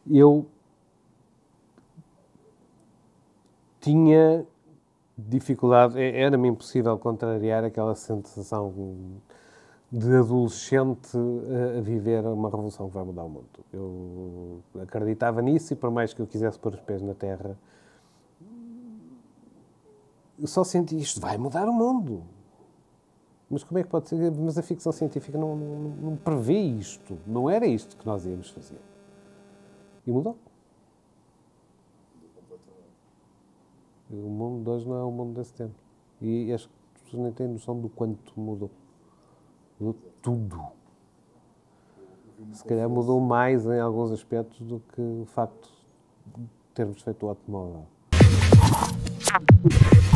Eu tinha dificuldade, era-me impossível contrariar aquela sensação de adolescente a viver uma revolução que vai mudar o mundo. Eu acreditava nisso e, por mais que eu quisesse pôr os pés na terra, eu só senti isto vai mudar o mundo. Mas como é que pode ser? Mas a ficção científica não prevê isto. Não era isto que nós íamos fazer. E mudou. O mundo de hoje não é o mundo desse tempo. E acho que as pessoas nem têm noção do quanto mudou. Mudou tudo. Se calhar mudou mais em alguns aspectos do que o facto de termos feito o automóvel.